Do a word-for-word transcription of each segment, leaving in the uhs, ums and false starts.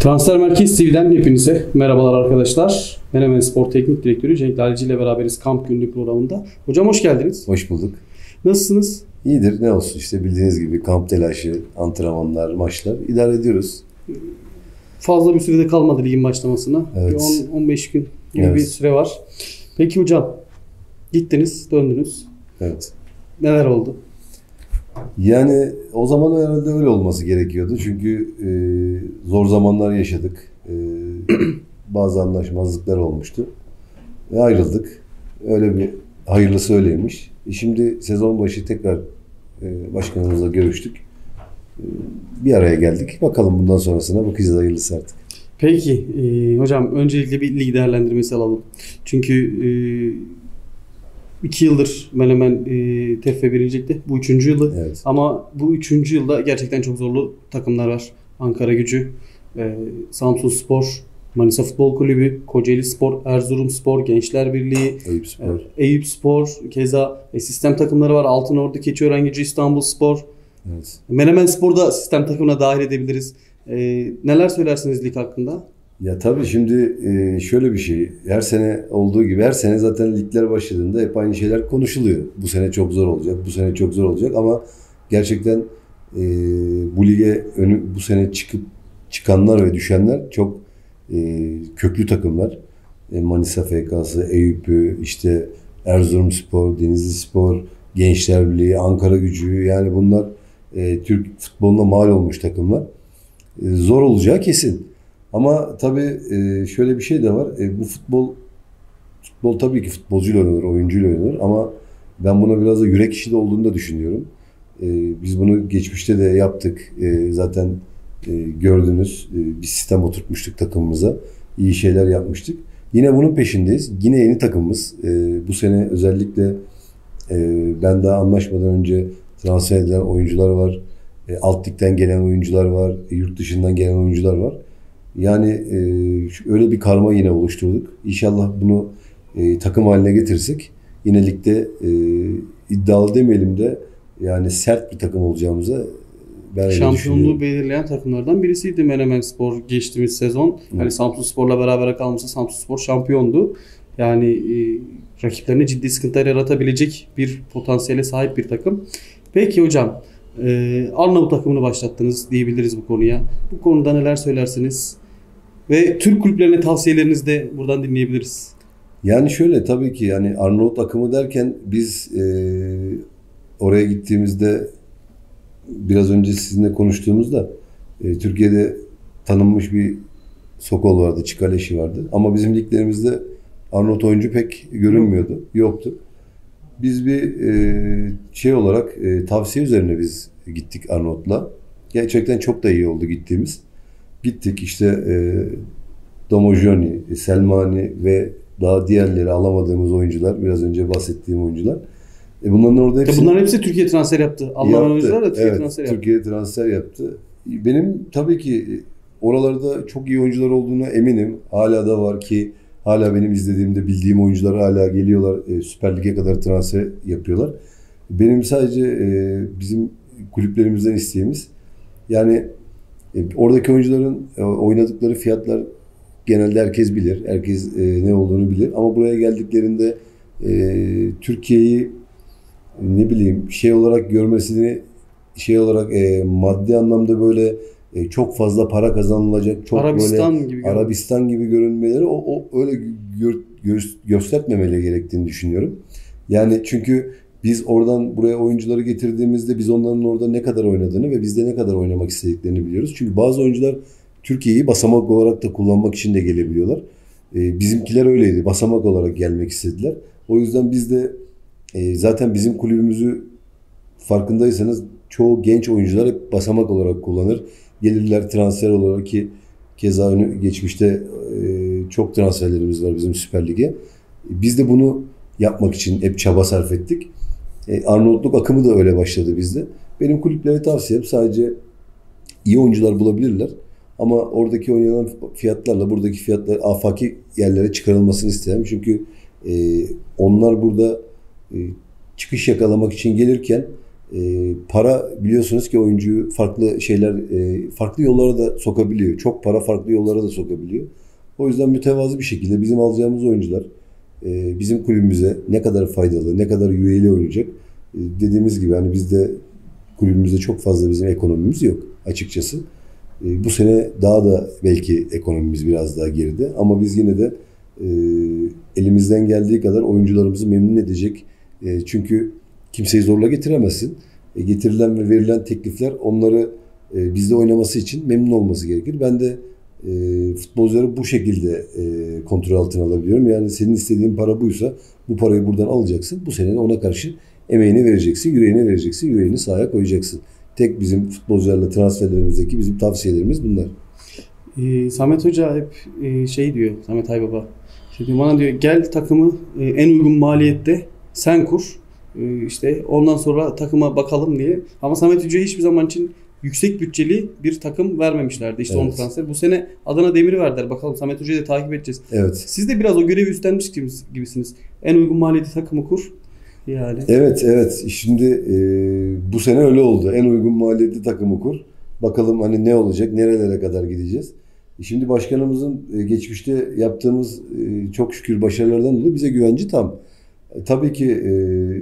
Transfer Merkez T V'den hepinize merhabalar arkadaşlar. Menemen Spor Teknik Direktörü Cenk Lalici ile beraberiz kamp günlük programında. Hocam hoş geldiniz. Hoş bulduk. Nasılsınız? İyidir, ne olsun işte bildiğiniz gibi kamp telaşı, antrenmanlar, maçlar idare ediyoruz. Fazla bir sürede kalmadı ligin başlamasına. Evet. on on beş gün gibi Evet. bir süre var. Peki hocam gittiniz, döndünüz. Evet. Neler oldu? Yani o zaman herhalde öyle olması gerekiyordu. Çünkü e, zor zamanlar yaşadık. E, bazı anlaşmazlıklar olmuştu. Ve ayrıldık. Öyle bir hayırlısı öyleymiş. E şimdi sezon başı tekrar e, başkanımızla görüştük. E, bir araya geldik. Bakalım bundan sonrasına bakacağız, hayırlısı artık. Peki e, hocam öncelikle bir lig değerlendirmesi alalım. Çünkü e, iki yıldır Menemen e, T F F birincilikte. Bu üçüncü yılı. Evet. Ama bu üçüncü yılda gerçekten çok zorlu takımlar var. Ankara-Gücü, e, Samsunspor, Manisa Futbol Kulübü, Kocaeli Spor, Erzurum Spor, Gençler Birliği, Eyüpspor. e, Eyüpspor, keza e, sistem takımları var. Altınordu, Keçiören-Gücü, İstanbulspor. Evet. Menemen Spor'da sistem takımına dahil edebiliriz. E, neler söylersiniz lig hakkında? Ya tabii şimdi e, şöyle bir şey. Her sene olduğu gibi her sene zaten ligler başladığında hep aynı şeyler konuşuluyor. Bu sene çok zor olacak, bu sene çok zor olacak ama gerçekten e, bu lige önü, bu sene çıkıp çıkanlar ve düşenler çok e, köklü takımlar. E, Manisa F K'sı, Eyüp'ü, işte Erzurumspor, Denizlispor, Gençler Birliği, Ankara-Gücü, yani bunlar e, Türk futboluna mal olmuş takımlar. E, zor olacağı kesin. Ama tabii şöyle bir şey de var. Bu futbol futbol tabii ki futbolcuyla oynanır, oyuncuyla oynanır ama ben buna biraz da yürek işi de olduğunu da düşünüyorum. Biz bunu geçmişte de yaptık. Zaten gördünüz, bir sistem oturtmuştuk takımımıza. İyi şeyler yapmıştık. Yine bunun peşindeyiz. Yine yeni takımımız. Bu sene özellikle ben daha anlaşmadan önce transfer edilen oyuncular var. Alt ligden gelen oyuncular var. Yurt dışından gelen oyuncular var. Yani e, öyle bir karma yine oluşturduk. İnşallah bunu e, takım haline getirirsek yine ligde e, iddialı demeyelim de yani sert bir takım olacağımıza ben öyle Şampiyonluğu belirleyen takımlardan birisiydi Menemen Spor geçtiğimiz sezon. Hı. Hani Samsunspor'la beraber kalmışsa Samsunspor şampiyondu. Yani e, rakiplerine ciddi sıkıntılar yaratabilecek bir potansiyele sahip bir takım. Peki hocam, e, Arnavut takımını başlattınız diyebiliriz bu konuya. Bu konuda neler söylersiniz? Ve Türk kulüplerine tavsiyelerinizi de buradan dinleyebiliriz. Yani şöyle, tabii ki yani Arnavut akımı derken biz e, oraya gittiğimizde biraz önce sizinle konuştuğumuzda e, Türkiye'de tanınmış bir Sokol vardı, Çikaleşi vardı. Ama bizim liglerimizde Arnavut oyuncu pek görünmüyordu, yoktu. Biz bir e, şey olarak e, tavsiye üzerine biz gittik Arnavut'la. Gerçekten çok da iyi oldu gittiğimiz. Gittik işte e, Domojoni, Selmani ve daha diğerleri alamadığımız oyuncular, biraz önce bahsettiğim oyuncular. E bunların orada hepsi... Bunların hepsi Türkiye transfer yaptı. Alınan oyuncular da Türkiye evet, transfer yaptı. Türkiye transfer yaptı. Benim tabii ki oralarda çok iyi oyuncular olduğuna eminim. Hala da var ki hala benim izlediğimde bildiğim oyuncular hala geliyorlar. E, Süper Lig'e kadar transfer yapıyorlar. Benim sadece e, bizim kulüplerimizden isteğimiz yani e, oradaki oyuncuların e, oynadıkları fiyatlar genelde herkes bilir. Herkes e, ne olduğunu bilir. Ama buraya geldiklerinde e, Türkiye'yi ne bileyim şey olarak görmesini şey olarak e, maddi anlamda böyle e, çok fazla para kazanılacak, çok Arabistan böyle gibi Arabistan gibi görünmeleri o, o öyle gör, gö, göstermemeli gerektiğini düşünüyorum. Yani çünkü biz oradan buraya oyuncuları getirdiğimizde biz onların orada ne kadar oynadığını ve bizde ne kadar oynamak istediklerini biliyoruz. Çünkü bazı oyuncular Türkiye'yi basamak olarak da kullanmak için de gelebiliyorlar. E, bizimkiler öyleydi. Basamak olarak gelmek istediler. O yüzden biz de e, zaten bizim kulübümüzü farkındaysanız çoğu genç oyuncular hep basamak olarak kullanır. Gelirler transfer olarak ki keza geçmişte e, çok transferlerimiz var bizim Süper Lig'e. Biz de bunu yapmak için hep çaba sarf ettik. E, Arnavutluk akımı da öyle başladı bizde. Benim kulüplere tavsiyem sadece iyi oyuncular bulabilirler. Ama oradaki oynanan fiyatlarla buradaki fiyatlar afaki yerlere çıkarılmasını isterim. Çünkü e, onlar burada e, çıkış yakalamak için gelirken E, para biliyorsunuz ki oyuncuyu farklı şeyler, e, farklı yollara da sokabiliyor. Çok para farklı yollara da sokabiliyor. O yüzden mütevazı bir şekilde bizim alacağımız oyuncular e, bizim kulübümüze ne kadar faydalı, ne kadar yüreğiyle oynayacak. E, dediğimiz gibi hani bizde kulübümüzde çok fazla bizim ekonomimiz yok açıkçası. E, bu sene daha da belki ekonomimiz biraz daha geride ama biz yine de e, elimizden geldiği kadar oyuncularımızı memnun edecek. E, çünkü kimseyi zorla getiremezsin. E, getirilen ve verilen teklifler onları e, bizde oynaması için memnun olması gerekir. Ben de e, futbolcuları bu şekilde e, kontrol altına alabiliyorum. Yani senin istediğin para buysa bu parayı buradan alacaksın. Bu sene ona karşı emeğini vereceksin, yüreğini vereceksin, yüreğini sahaya koyacaksın. Tek bizim futbolcularla transferlerimizdeki bizim tavsiyelerimiz bunlar. Ee, Samet Hoca hep e, şey diyor, Samet Aybaba. Şimdi bana diyor gel takımı e, en uygun maliyette sen kur. E, işte ondan sonra takıma bakalım diye. Ama Samet Hoca'ya hiçbir zaman için yüksek bütçeli bir takım vermemişlerdi. İşte Evet. onun transferi. Bu sene Adana Demir'i verdiler. Bakalım Samet Hoca'yı da takip edeceğiz. Evet. Siz de biraz o görevi üstlenmiş gibisiniz. En uygun maliyeti takımı kur. Yani. Evet, evet. Şimdi e, bu sene öyle oldu. En uygun maliyetli takımı kur. Bakalım hani ne olacak, nerelere kadar gideceğiz. Şimdi başkanımızın e, geçmişte yaptığımız e, çok şükür başarılardan dolayı bize güvenci tam. E, tabii ki e,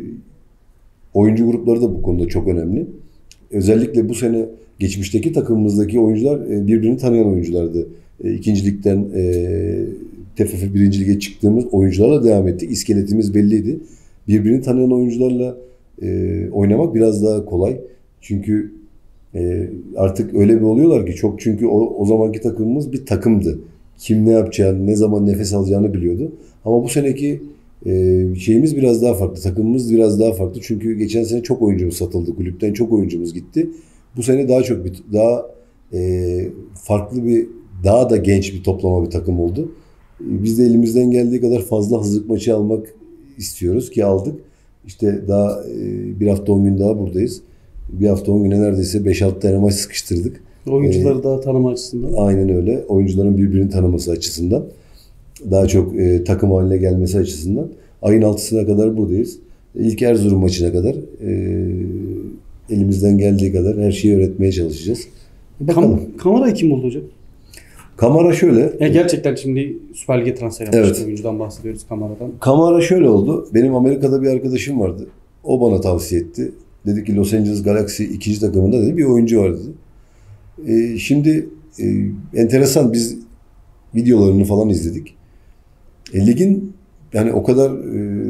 oyuncu grupları da bu konuda çok önemli. Özellikle bu sene geçmişteki takımımızdaki oyuncular e, birbirini tanıyan oyunculardı. E, ikincilikten e, T F F birinci lige çıktığımız oyuncularla devam ettik. İskeletimiz belliydi. Birbirini tanıyan oyuncularla e, oynamak biraz daha kolay. Çünkü e, artık öyle bir oluyorlar ki çok çünkü o, o zamanki takımımız bir takımdı. Kim ne yapacağını, ne zaman nefes alacağını biliyordu. Ama bu seneki e, şeyimiz biraz daha farklı. Takımımız biraz daha farklı. Çünkü geçen sene çok oyuncumuz satıldı. Kulüpten çok oyuncumuz gitti. Bu sene daha çok bir daha e, farklı bir daha da genç bir toplama bir takım oldu. E, biz de elimizden geldiği kadar fazla hazırlık maçı almak istiyoruz ki aldık. İşte daha e, bir hafta on gün daha buradayız. Bir hafta on güne neredeyse beş altı tane maç sıkıştırdık. Oyuncuları ee, daha tanıma açısından. Aynen öyle. Oyuncuların birbirini tanıması açısından. Daha çok e, takım haline gelmesi açısından. Ayın altısına kadar buradayız. İlk Erzurum maçına kadar e, elimizden geldiği kadar her şeyi öğretmeye çalışacağız. Bakalım. Kam Kamara'yı kim buldu hocam? Kamara şöyle. Ya gerçekten şimdi Süper Lig'e transfer yapmış Evet. oyuncudan bahsediyoruz, Kamara'dan. Kamara şöyle oldu. Benim Amerika'da bir arkadaşım vardı. O bana tavsiye etti. Dedi ki Los Angeles Galaxy ikinci takımında dedi bir oyuncu var dedi. Ee, şimdi e, enteresan biz videolarını falan izledik. E, ligin yani o kadar e,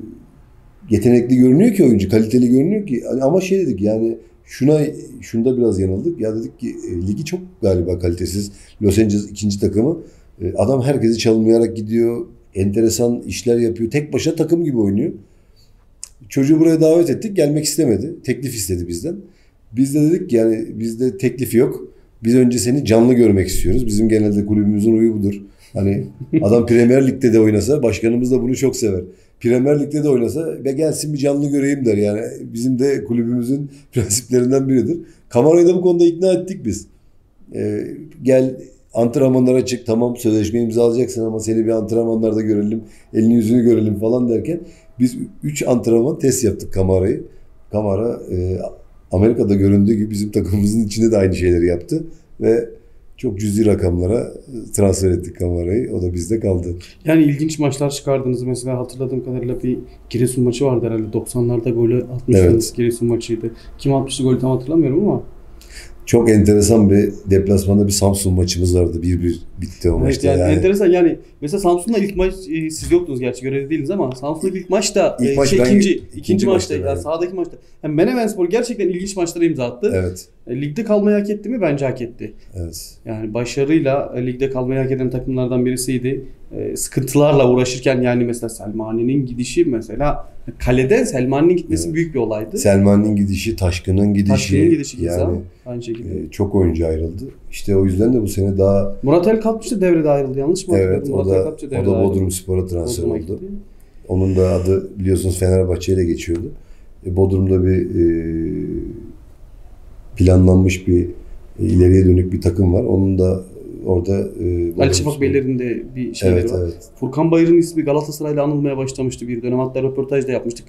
yetenekli görünüyor ki oyuncu, kaliteli görünüyor ki ama şey dedik yani şuna şunda biraz yanıldık. Ya dedik ki e, ligi çok galiba kalitesiz. Los Angeles ikinci takımı. E, adam herkesi çalımlayarak gidiyor. Enteresan işler yapıyor. Tek başına takım gibi oynuyor. Çocuğu buraya davet ettik. Gelmek istemedi. Teklif istedi bizden. Biz de dedik ki yani bizde teklifi yok. Biz önce seni canlı görmek istiyoruz. Bizim genelde kulübümüzün huyu budur. Hani adam Premier Lig'de de oynasa başkanımız da bunu çok sever. Premier Lig'de de oynasa be gelsin bir canlı göreyim der. Yani bizim de kulübümüzün prensiplerinden biridir. Kamara'yı da bu konuda ikna ettik biz. Ee, gel antrenmanlara çık, tamam sözleşme imzalayacaksın ama seni bir antrenmanlarda görelim, elini yüzünü görelim falan derken biz üç antrenman test yaptık Kamara'yı. Kamara e, Amerika'da göründüğü gibi bizim takımımızın içinde de aynı şeyleri yaptı ve çok cüzi rakamlara transfer ettik Kamara'yı. O da bizde kaldı. Yani ilginç maçlar çıkardınız. Mesela hatırladığım kadarıyla bir Giresun maçı vardı herhalde. doksanlarda golü atmışsınız. Evet. Giresun maçıydı. Kim atmıştı golü tam hatırlamıyorum ama. Çok enteresan bir deplasmanda bir Samsun maçımız vardı. bir bir bitti o Evet, maçta. yani, Yani. enteresan yani mesela Samsun'la ilk maç e, siz yoktunuz gerçi görevli değiliz ama Samsun'la ilk maçta İlk e, maç şey, ben- ikinci, ikinci ikinci maçta maçta, yani evet. sahadaki maçta. Yani Menemenspor gerçekten ilginç maçlara imza attı. Evet. E, ligde kalmayı hak etti mi? Bence hak etti. Evet. Yani başarıyla e, ligde kalmayı hak eden takımlardan birisiydi. E, sıkıntılarla uğraşırken yani mesela Selmani'nin gidişi mesela kaleden Selmani'nin gitmesi Evet. büyük bir olaydı. Selman'ın gidişi, Taşkın'ın gidişi. Taşkın'ın gidişi yani yani, aynı şekilde. e, çok oyuncu ayrıldı. İşte o yüzden de bu sene daha Murat El Kalpçı da devrede ayrıldı yanlış mı evet hatırladım? o Murat El da Kalpçı o devrede da ayrıldı. Bodrum Spor'a transfer Bodrum'a oldu. gitti. Onun da adı biliyorsunuz Fenerbahçe ile geçiyordu. E, Bodrum'da bir e, planlanmış bir e, ileriye dönük bir takım var. Onun da orada e, Ali Şafak Beylerin de bir şeyleri evet, var. evet. Furkan Bayır'ın ismi Galatasaray'la anılmaya başlamıştı bir dönem. Hatta röportaj da yapmıştık.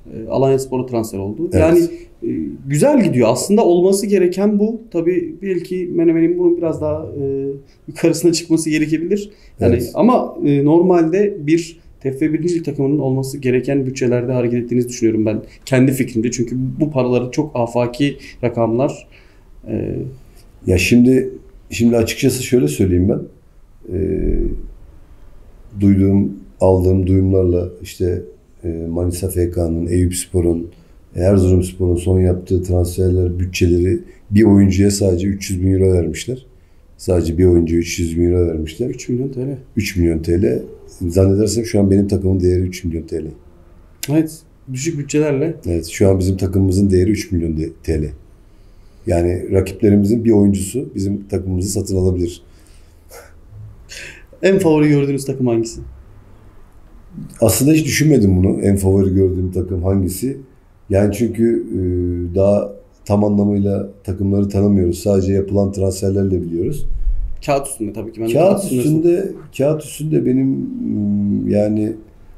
E, Alanyaspor'a transfer oldu. Evet. Yani e, güzel gidiyor. Aslında olması gereken bu. Tabii belki Menemen'in bunun biraz daha e, yukarısına çıkması gerekebilir. Yani Evet. ama e, normalde bir T F F birinci takımının olması gereken bütçelerde hareket ettiğinizi düşünüyorum ben. Kendi fikrimde. Çünkü bu paraları çok afaki rakamlar. E, Ya şimdi şimdi açıkçası şöyle söyleyeyim ben. Ee, duyduğum, aldığım duyumlarla işte e, Manisa F K'nın, Eyüpspor'un, Erzurumspor'un son yaptığı transferler bütçeleri bir oyuncuya sadece üç yüz bin euro vermişler. Sadece bir oyuncuya üç yüz bin euro vermişler. üç milyon T L. üç milyon T L. Zannedersem şu an benim takımın değeri üç milyon T L. Evet. Düşük bütçelerle. Evet, şu an bizim takımımızın değeri üç milyon T L. Yani rakiplerimizin bir oyuncusu bizim takımımızı satın alabilir. En favori gördüğünüz takım hangisi? Aslında hiç düşünmedim bunu. En favori gördüğüm takım hangisi? Yani çünkü e, daha tam anlamıyla takımları tanımıyoruz. Sadece yapılan transferlerle biliyoruz. Kağıt üstünde tabii ki. Ben de Kağıt üstünde- üstünde, kağıt üstünde benim mm, yani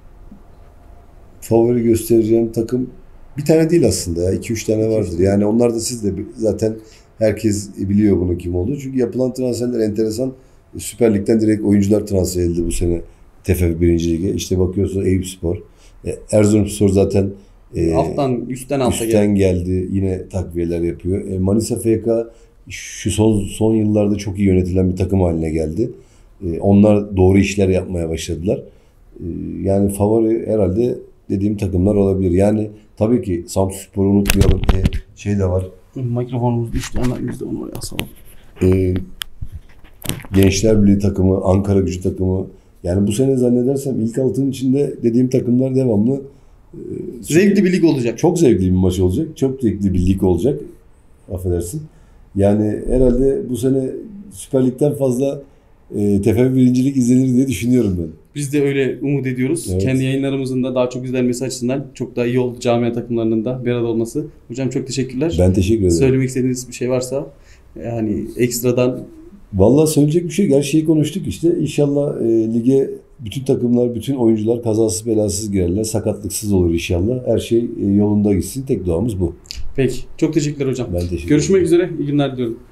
favori göstereceğim takım bir tane değil aslında ya. iki üç tane vardır. Yani onlar da siz de zaten herkes biliyor bunu kim olduğu. Çünkü yapılan transferler enteresan. Süper Lig'den direkt oyuncular transfer edildi bu sene T F F birinci Lig'e. İşte bakıyorsun Eyüpspor. E, Erzurumspor zaten e, Alttan, üstten alta üstten gelen. geldi. Yine takviyeler yapıyor. E, Manisa F K şu son son yıllarda çok iyi yönetilen bir takım haline geldi. E, onlar doğru işler yapmaya başladılar. E, yani favori herhalde dediğim takımlar olabilir. Yani tabii ki Samsunspor'u unutmayalım. E, şey de var. Mikrofonumuz düştü. Hemen yüzde on oraya asalım. E, Gençler Birliği takımı, Ankara Gücü takımı. Yani bu sene zannedersem ilk altının içinde dediğim takımlar devamlı. E, Zevkli bir lig olacak. Çok zevkli bir maç olacak. Çok zevkli bir lig olacak. Affedersin. Yani herhalde bu sene Süper Lig'den fazla e, T F F birincilik izlenir diye düşünüyorum ben. Biz de öyle umut ediyoruz. Evet. Kendi yayınlarımızın da daha çok izlenmesi açısından çok daha iyi oldu camia takımlarının da bir arada olması. Hocam çok teşekkürler. Ben teşekkür ederim. Söylemek istediğiniz bir şey varsa yani ekstradan. Vallahi söyleyecek bir şey yok. Her şeyi konuştuk işte. İnşallah e, lige bütün takımlar, bütün oyuncular kazasız belasız girerler. Sakatlıksız olur inşallah. Her şey e, yolunda gitsin. Tek duamız bu. Peki. Çok teşekkürler hocam. Ben teşekkür Görüşmek ederim. üzere. İyi günler diliyorum.